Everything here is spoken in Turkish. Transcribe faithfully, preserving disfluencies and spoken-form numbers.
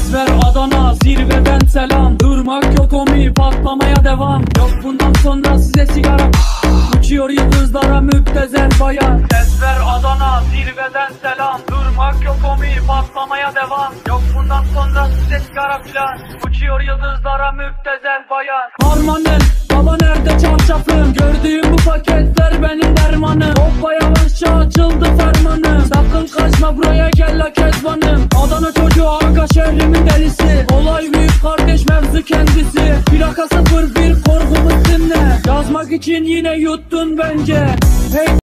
Ses ver Adana, zirveden selam. Durmak yok omi, patlamaya devam. Yok bundan sonra size sigara. Uçuyor yıldızlara müptezel bayan. Ses ver Adana, zirveden selam. Durmak yok omi, patlamaya devam. Yok bundan sonra size sigara filan. Uçuyor yıldızlara müptezel bayan. Harmanım, baba nerede çarşafım? Gördüğüm bu paketler benim dermanım. Hoppa yavaşça açıldı fermanım. Sakın kaçma buraya gel la kezbanım. Adana çocuğu aga şehrimin delisi. Olay büyük kardeş mevzu kendisi. Plaka sıfır bir korkumuz dinle. Yazmak için yine yuttun bence. Hey